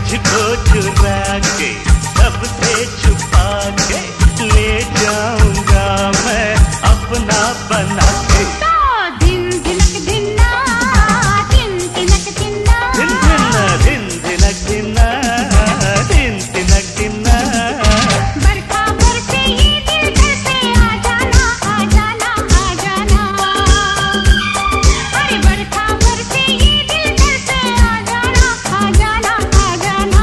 तुझको चुरा के सबसे छुपा के ले जाऊंगा मैं अपना बना के। दिन दिनक दिना दिन दिनक दिना दिन दिनक दिना दिन दिनक दिना। बरखा बरसे ये दिल घर से आ जाना आ जाना आ जाना। अरे बरखा बरसे ये दिल घर से आ जाना आ जाना आ जाना।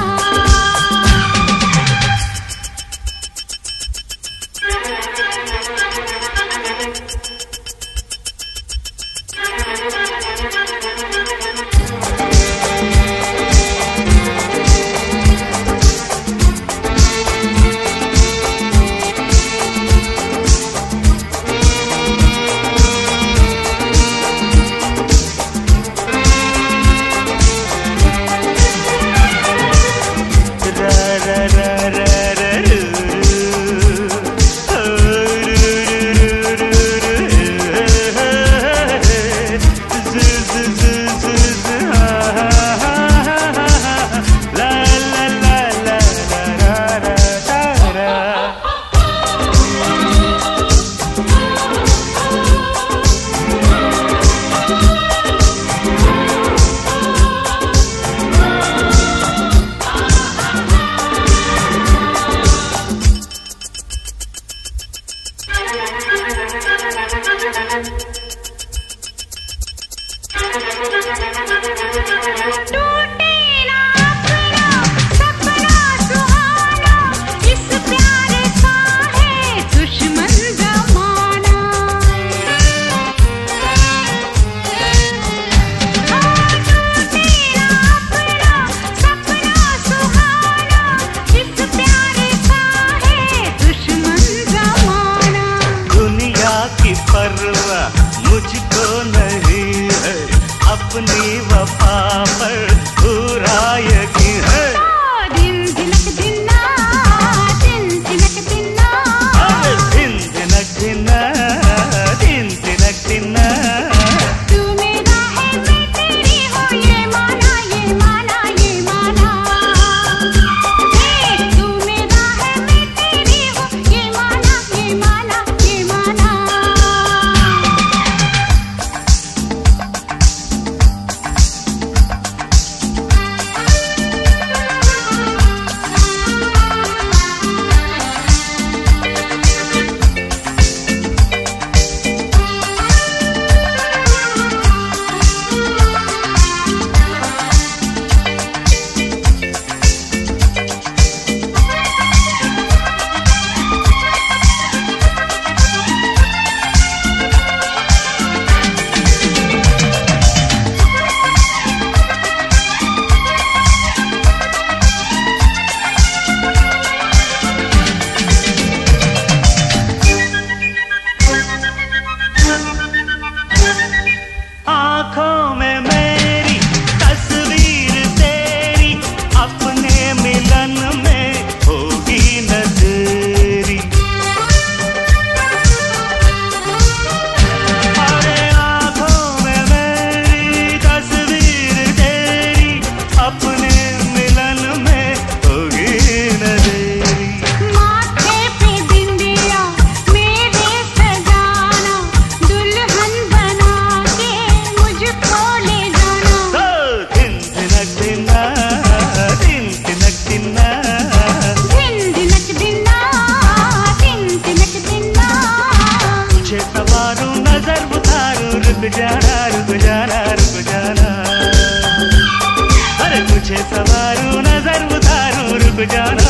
मुझको नहीं है अपनी वफा पर पूरा यकीन है। दिन दिनक दिना दिन दिनक दिना दिन दिनक दिना दिन दिनक दिना। तू मेरा है मैं तेरी हूँ ये माना ये माना ये माना। तू मेरा है मैं तेरी हूँ ये माना ये माना ये माना। आँखों में मेरी तस्वीर तेरी अपने मिलन में होगी नजरी। अरे आँखों में मेरी तस्वीर तेरी अपने मिलन में होगी नजरी। माथे पे बिंदिया मेरे सजाना दुल्हन बना के मुझको ले जाना। दिन दिनक दिना दिन दिनक दिना दिन दिनक दिना दिन दिनक दिना। तुझे सवारूं नजर उतारूं रुक जाना रुक जाना रुक जाना। अरे तुझे सवारूं नजर उतारूं रुक जाना